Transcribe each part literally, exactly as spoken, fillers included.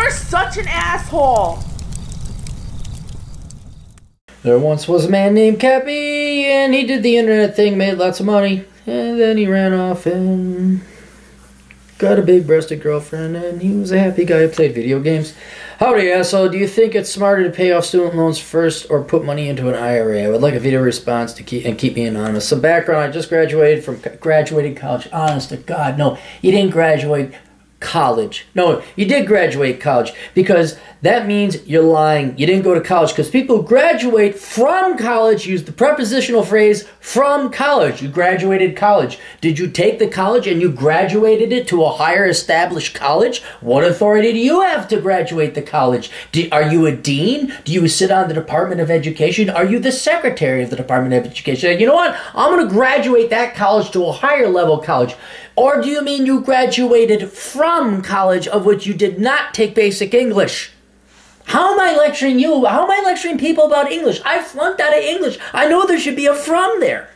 You're such an asshole. There once was a man named Cappy, and he did the internet thing, made lots of money, and then he ran off and got a big-breasted girlfriend, and he was a happy guy who played video games. Howdy, asshole. Do you think it's smarter to pay off student loans first or put money into an I R A? I would like a video response to keep and keep me anonymous. Some background: I just graduated from graduated college. Honest to God, no, you didn't graduate college. No, you did graduate college, because that means you're lying. You didn't go to college, because people who graduate from college use the prepositional phrase from college. You graduated college. Did you take the college and you graduated it to a higher established college? What authority do you have to graduate the college? Do, are you a dean? Do you sit on the Department of Education? Are you the secretary of the Department of Education? You know what? I'm going to graduate that college to a higher level college. Or do you mean you graduated from college, of which you did not take basic English? How am I lecturing you? How am I lecturing people about English? I flunked out of English. I know there should be a from there.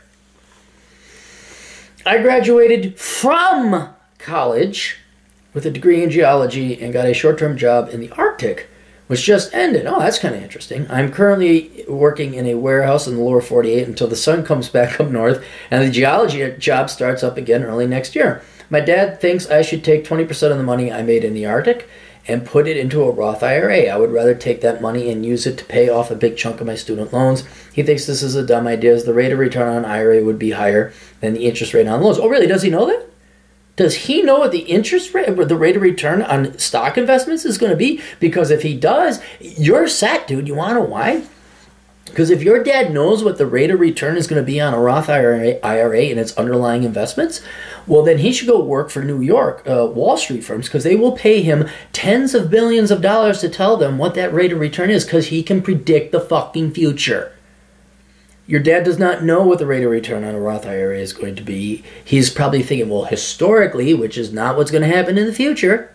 I graduated from college with a degree in geology and got a short-term job in the Arctic, which just ended. Oh, that's kind of interesting. I'm currently working in a warehouse in the lower forty-eight until the sun comes back up north and the geology job starts up again early next year. My dad thinks I should take twenty percent of the money I made in the Arctic and put it into a Roth I R A. I would rather take that money and use it to pay off a big chunk of my student loans. He thinks this is a dumb idea, as the rate of return on I R A would be higher than the interest rate on loans. Oh, really? Does he know that? Does he know what the interest rate, the rate of return on stock investments is going to be? Because if he does, you're set, dude. You want to know why? Because if your dad knows what the rate of return is going to be on a Roth I R A, I R A and its underlying investments, well, then he should go work for New York uh, Wall Street firms, because they will pay him tens of billions of dollars to tell them what that rate of return is, because he can predict the fucking future. Your dad does not know what the rate of return on a Roth I R A is going to be. He's probably thinking, well, historically, which is not what's going to happen in the future.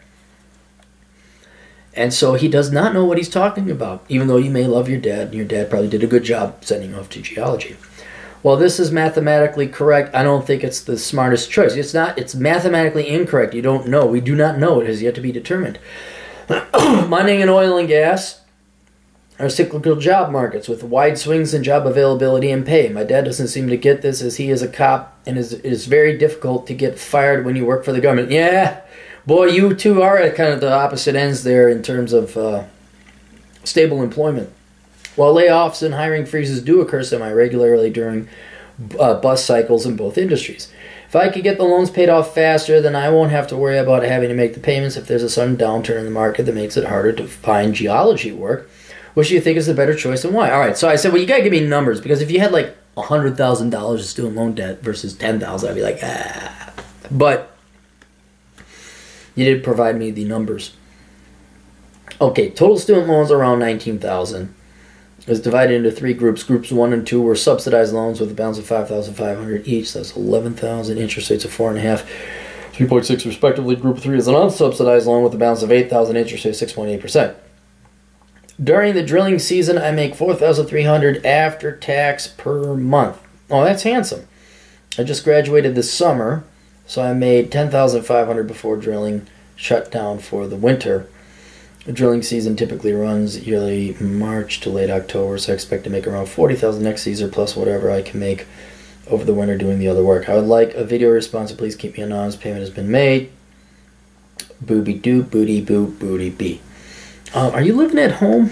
And so he does not know what he's talking about, even though you may love your dad, and your dad probably did a good job sending you off to geology. While this is mathematically correct, I don't think it's the smartest choice. It's not. It's mathematically incorrect. You don't know. We do not know. It has yet to be determined. Mining and oil and gas are cyclical job markets with wide swings in job availability and pay. My dad doesn't seem to get this, as he is a cop, and it is very difficult to get fired when you work for the government. Yeah, boy, you two are at kind of the opposite ends there in terms of uh, stable employment. While layoffs and hiring freezes do occur semi-regularly during uh, bust cycles in both industries. If I could get the loans paid off faster, then I won't have to worry about having to make the payments if there's a sudden downturn in the market that makes it harder to find geology work. Which do you think is the better choice and why? All right, so I said, well, you got to give me numbers, because if you had like one hundred thousand dollars of student loan debt versus ten thousand dollars, I'd be like, ah. But you did provide me the numbers. Okay, total student loans around nineteen thousand dollars. It was divided into three groups. Groups one and two were subsidized loans with a balance of five thousand five hundred dollars each. That's eleven thousand dollars. Interest rates of four point five, three point six respectively. Group three is an unsubsidized loan with a balance of eight thousand dollars. Interest rate of six point eight percent. During the drilling season, I make four thousand three hundred dollars after tax per month. Oh, that's handsome. I just graduated this summer, so I made ten thousand five hundred dollars before drilling shut down for the winter. The drilling season typically runs yearly March to late October, so I expect to make around forty thousand dollars next season, plus whatever I can make over the winter doing the other work. I would like a video response, so please keep me anonymous. Payment has been made. Booby doop, booty boop, booty bee. Um, are you living at home?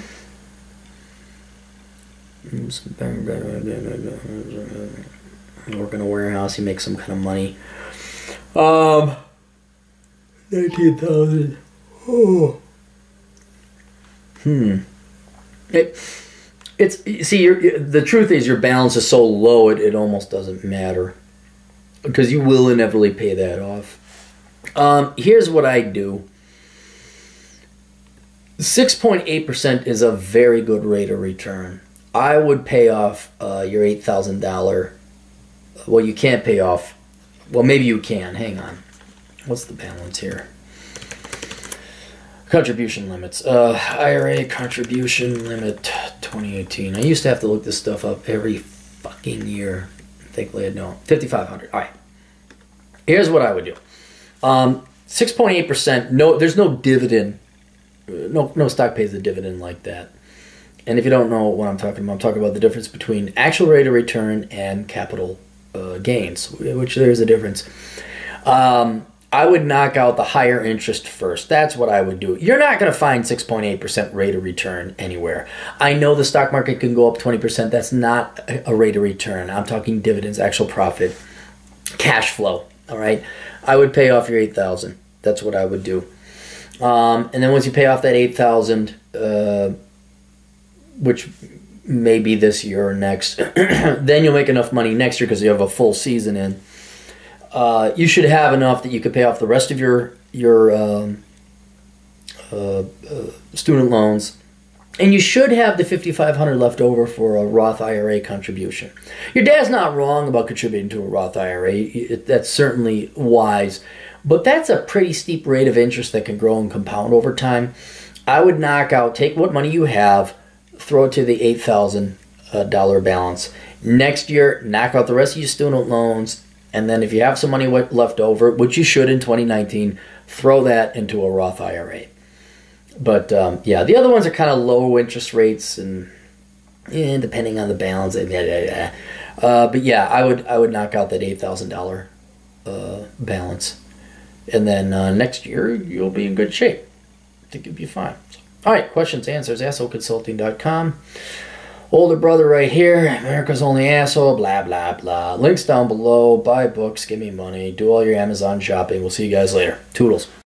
Work in a warehouse, you make some kind of money. Um, nineteen thousand. Oh. Hmm. It, it's see. You're, the truth is, your balance is so low, it, it almost doesn't matter, because you will inevitably pay that off. Um, here's what I do. six point eight percent is a very good rate of return. I would pay off uh, your eight thousand dollars. Well, you can't pay off. Well, maybe you can. Hang on. What's the balance here? Contribution limits. Uh, I R A contribution limit twenty eighteen. I used to have to look this stuff up every fucking year. Thankfully I don't. fifty-five hundred. All right. Here's what I would do. Um, six point eight percent. No, there's no dividend no no stock pays a dividend like that. And if you don't know what I'm talking about, I'm talking about the difference between actual rate of return and capital uh, gains, which there's a difference. Um, I would knock out the higher interest first. That's what I would do. You're not going to find six point eight percent rate of return anywhere. I know the stock market can go up twenty percent. That's not a rate of return. I'm talking dividends, actual profit, cash flow. All right. I would pay off your eight thousand dollars. That's what I would do. Um, and then once you pay off that eight thousand dollars, uh, which may be this year or next, then you'll make enough money next year because you have a full season in. Uh, you should have enough that you could pay off the rest of your your um, uh, uh, student loans, and you should have the fifty-five hundred dollars left over for a Roth I R A contribution. Your dad's not wrong about contributing to a Roth I R A. It, that's certainly wise, but that's a pretty steep rate of interest that can grow and compound over time. I would knock out, take what money you have, throw it to the eight thousand dollars uh, balance. Next year, knock out the rest of your student loans. And then if you have some money left over, which you should in twenty nineteen, throw that into a Roth I R A. But um, yeah, the other ones are kind of low interest rates, and yeah, depending on the balance. Yeah, yeah, yeah. Uh, but yeah, I would I would knock out that eight thousand dollars uh, balance, and then uh, next year you'll be in good shape. I think you'll be fine. So, all right, questions, answers, asshole consulting dot com. Older brother right here, America's Only Asshole, blah, blah, blah. Links down below. Buy books, give me money, do all your Amazon shopping. We'll see you guys later. Toodles.